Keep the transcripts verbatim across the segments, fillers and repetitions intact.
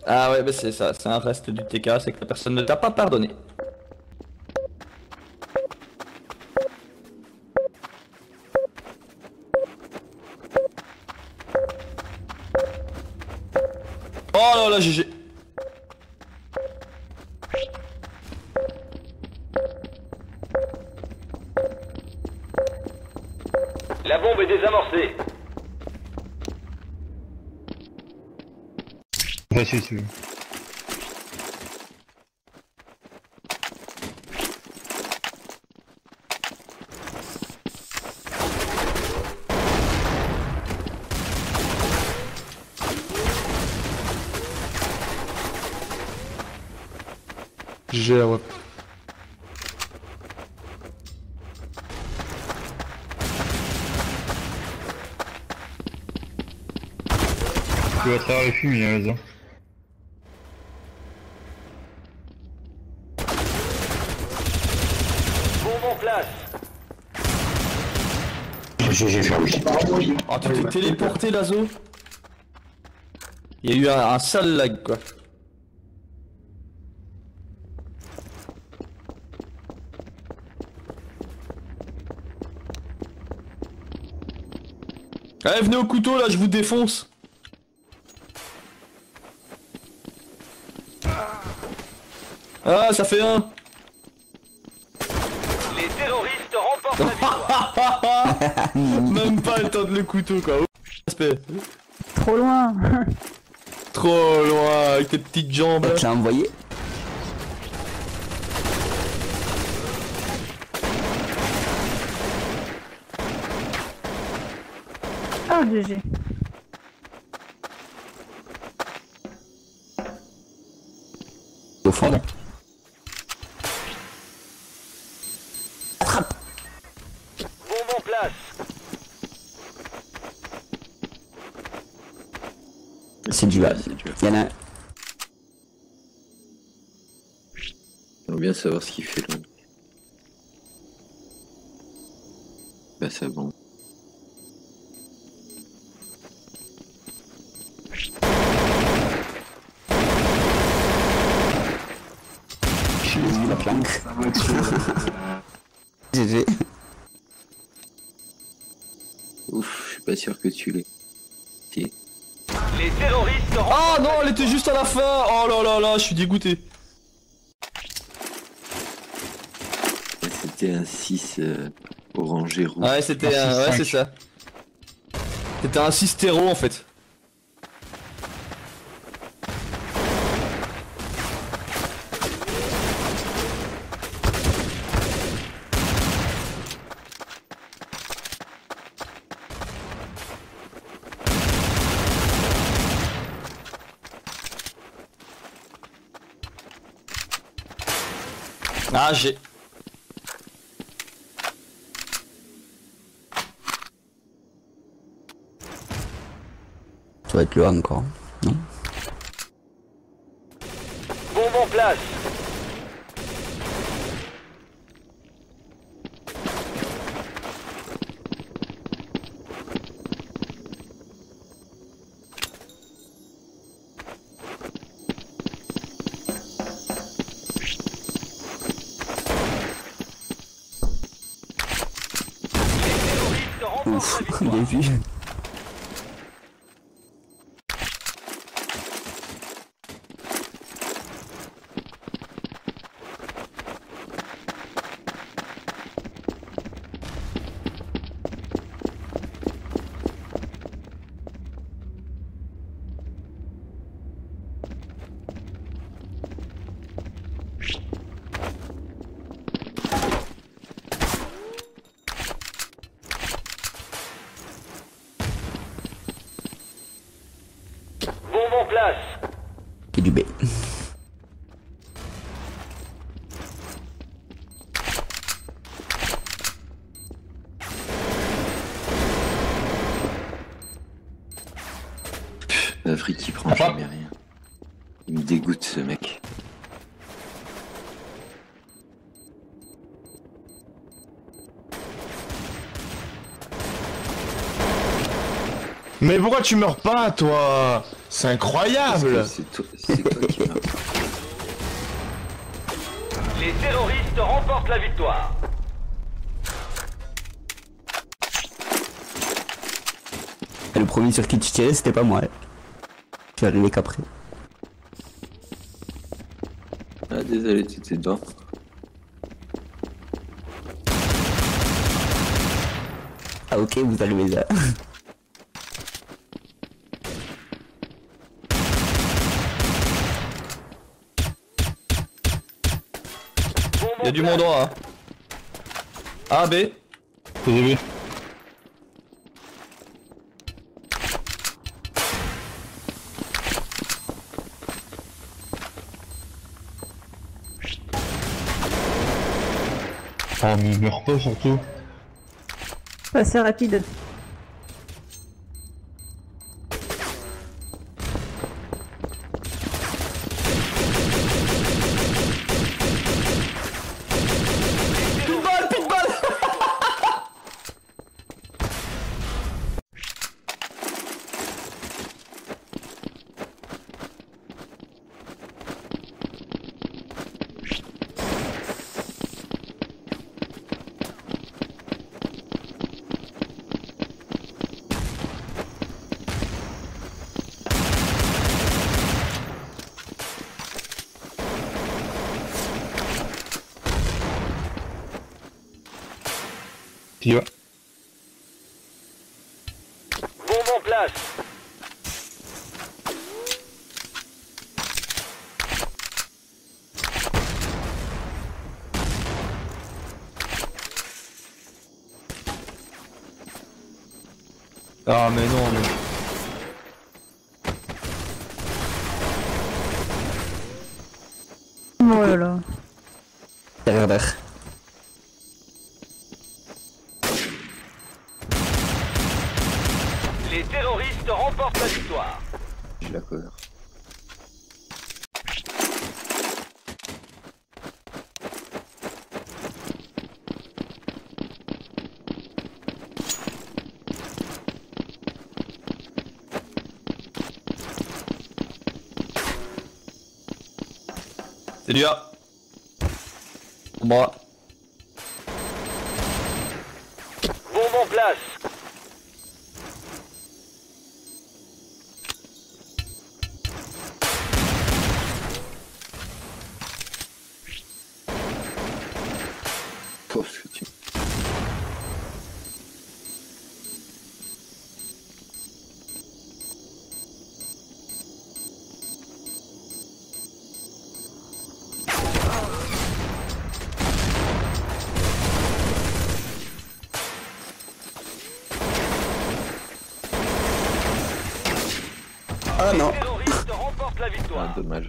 Ah ouais, bah c'est ça, c'est un reste du T K, c'est que la personne ne t'a pas pardonné. Oh là là, G G. La bombe est désamorcée. Pas si tu veux. G G, ouais. Tu vas travers les fumes, il y a raison. Bombe en place. J'ai fermé. Oh, tu t'es téléporté, Lazo. Il y a eu un, un sale lag, quoi. Allez, venez au couteau, là, je vous défonce. Ah, ça fait un. Les terroristes remportent la victoire. Même pas le temps de le couteau, quoi. Oh, respect. Trop loin. Trop loin, avec tes petites jambes. Tu l'as envoyé? Oh, G G. Au fond. Bombe en place. C'est du bas. Il y en a un. J'aimerais bien savoir ce qu'il fait là. Bah ça bon. J'ai vu la planque. G G. Ouf, je suis pas sûr que tu l'aies. Si. Les terroristes Ah remportent non, la elle était juste à la fin. Oh là là là, je suis dégoûté. Là, c'était un six euh, orangé rouge. Ouais, c'était un... Ouais, c'est ça. C'était un six-terreau, en fait. Ah, j'ai... Ça va être le A encore. Non? Bombe en place. Les terroristes remportent Ouf, la victoire. bien vu. Bombe en place. Et du B. L'Afrique qui prend jamais rien. Il me dégoûte ce mec. Mais pourquoi tu meurs pas, toi? C'est incroyable. C'est toi, c'est toi qui m'as. Les terroristes remportent la victoire. Et le premier sur qui tu tirais, c'était pas moi. Je suis arrivé qu'après. Ah, désolé, tu étais dedans. Ah ok, vous allumez ça. Il y a du monde en A. A, B. T G V. Ah, mais meurs pas surtout. Passez rapide. Pitbull, pitbull. T'y vas. Bombe en place. Ah mais non mais... Oh là là. Derrière, derrière. Les terroristes remportent la victoire. J'ai la cover. C'est du A. Moi. Bombe en place. Pauvre ce que tu. Ah non. Les terroristes remportent la Ah, victoire. dommage.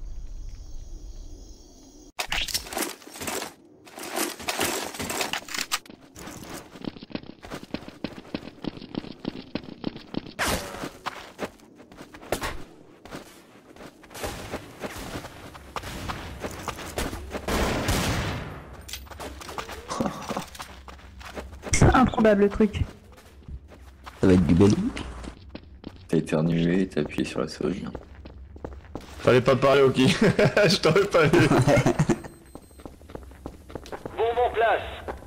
Improbable le truc. Ça va être du belly. T'as éternué et t'as appuyé sur la souris. Fallait pas parler, ok. Je t'aurais pas vu. Bombe en place.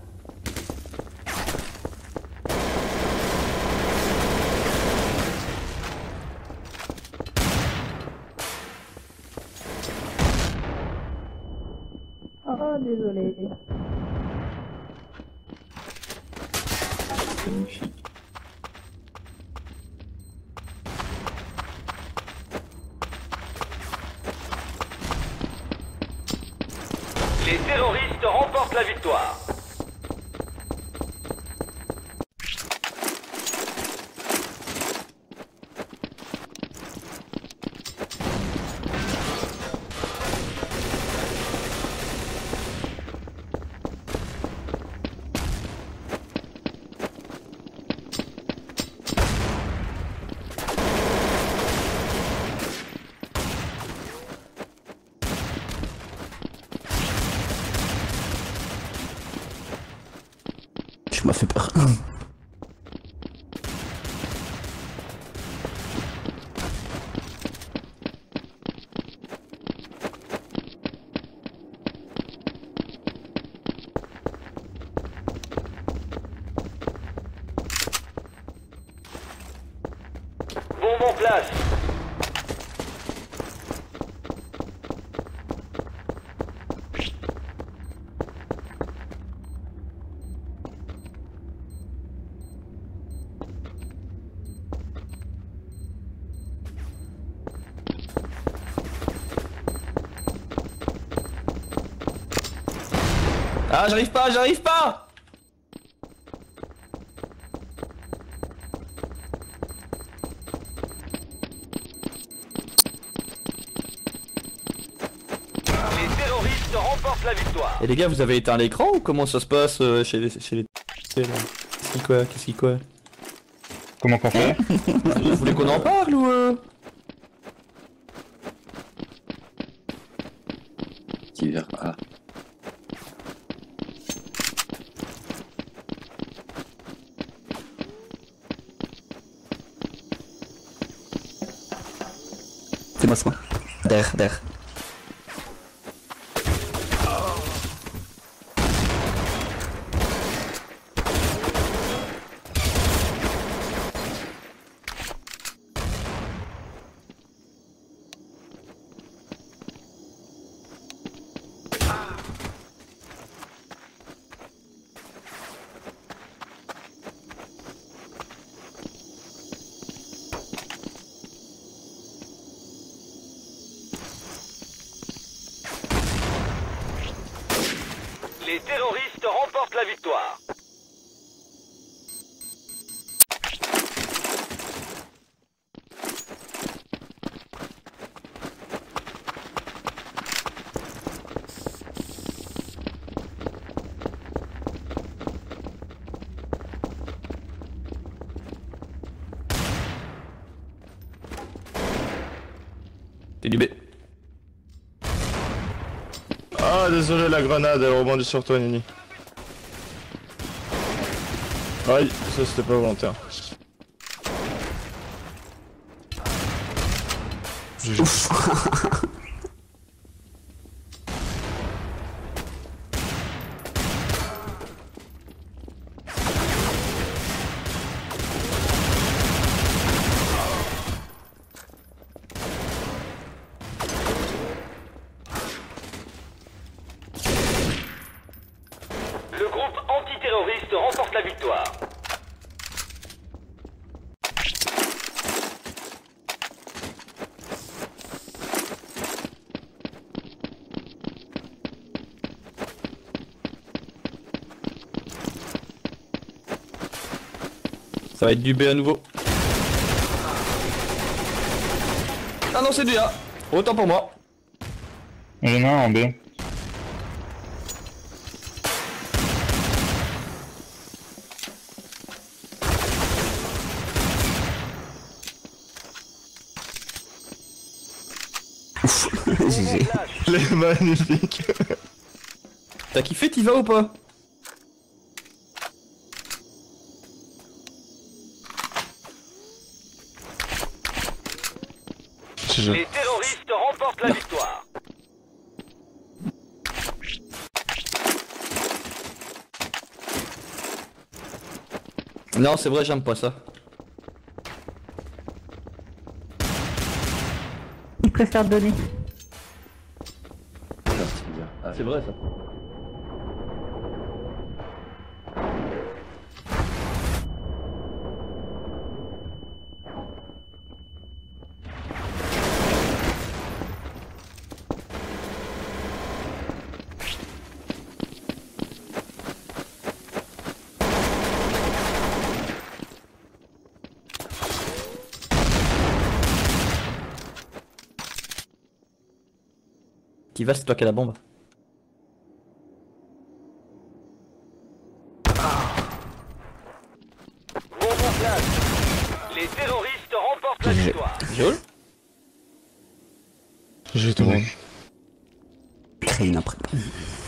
Oh désolé. Magnifique. Les terroristes remportent la victoire. Tu m'as fait peur. place. Ah, j'arrive pas, j'arrive pas. Les terroristes remportent la victoire. Et les gars, vous avez éteint l'écran ou comment ça se passe euh, chez les... Chez les... Qu'est-ce qui quoi? Qu'est-ce qui quoi? Comment qu'on fait? Vous voulez qu'on en parle ou euh... Petit vers A. C'est moi, c'est moi. Derrière, derrière. Les terroristes remportent la victoire. T'es du B. Ah, désolé, la grenade, elle rebondit sur toi, Nini. Aïe, ça c'était pas volontaire. Ouf. Le groupe antiterroriste remporte la victoire. Ça va être du B à nouveau. Ah non, c'est du A. Autant pour moi. Il y en a un en B. G G. Elle est magnifique. T'as kiffé, t'y vas ou pas? Je- Les terroristes remportent la victoire. Non, c'est vrai, j'aime pas ça. Il préfère donner. C'est vrai ça. Qui va, c'est toi qui as la bombe. Bon en place. Les terroristes remportent la victoire. Jol. J'ai tout. Ouais. Créer une après.